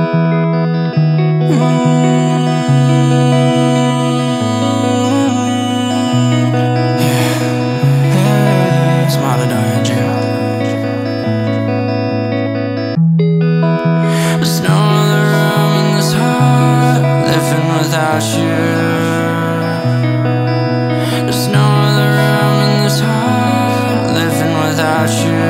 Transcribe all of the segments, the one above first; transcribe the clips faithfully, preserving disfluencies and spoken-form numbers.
It's Matador and Drew. There's no other room in this heart living without you. There's no other room in this heart living without you.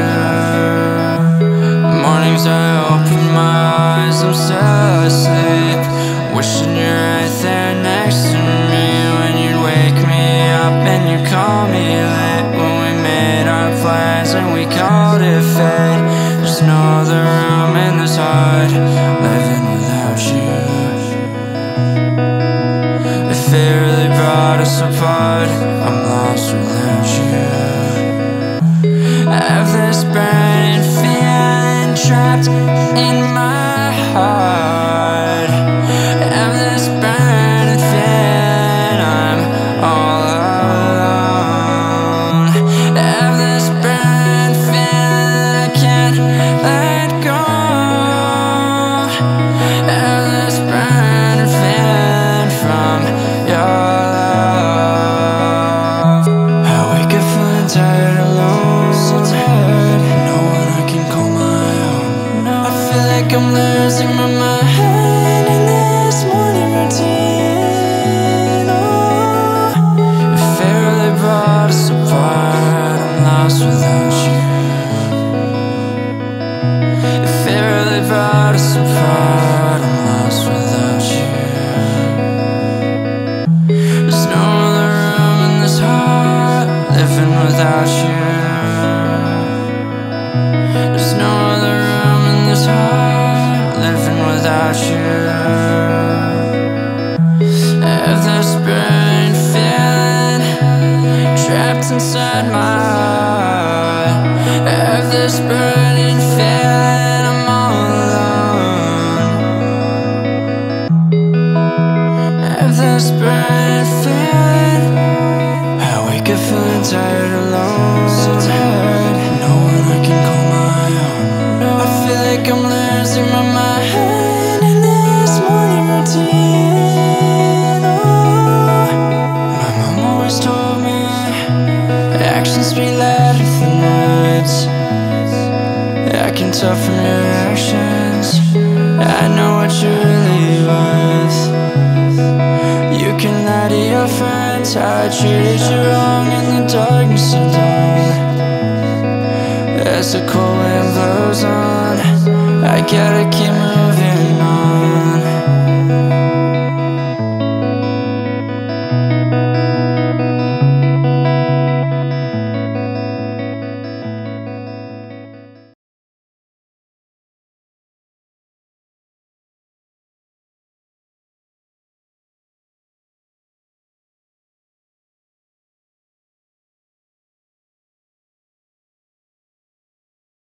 Mornings I open my eyes, I'm still asleep, wishing you're right there next to me. When you'd wake me up and you call me late, when we made our plans and we called it fate. There's no other room in this heart living without you. If it really brought us apart, I'm lost without you. I have this burning feeling trapped in my heart. I have this burning feeling I'm all alone. I have this burning feeling I can't let go. I have this burning feeling from your love. I wake up feeling tired, alone, so tired, no one I can call my own. I feel like I'm losing my mind in this morning routine. Oh, if it really brought us apart, I'm lost without you. If it really brought us apart, I'm lost without you. There's no other room in this heart living without you. There's no other room in this heart living without you. I have this burning feeling trapped inside my heart. I have this burning feeling I'm all alone. I have this burning feeling. I wake up feeling tired, alone, so tired, no one I can call my own. I feel like I'm losing my mind in this morning routine. Oh, my mom always told me actions speak louder than words. I can tell from your actions, I know what you're really worth. You can lie to your friends how I treated you wrong in the darkness of dawn. As the cold wind blows on, I gotta keep